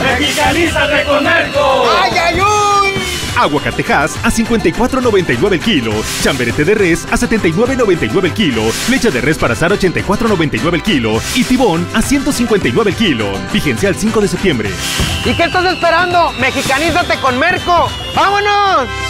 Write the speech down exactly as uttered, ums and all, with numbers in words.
¡Mexicanízate con Merco! ¡Ay, ay, uy! Aguacatejas a cincuenta y cuatro noventa y nueve el kilo. Chamberete de res a setenta y nueve noventa y nueve el kilo. Flecha de res para asar ochenta y cuatro noventa y nueve el kilo. Y tibón a ciento cincuenta y nueve el kilo. Vigencia al cinco de septiembre. ¿Y qué estás esperando? ¡Mexicanízate con Merco! ¡Vámonos!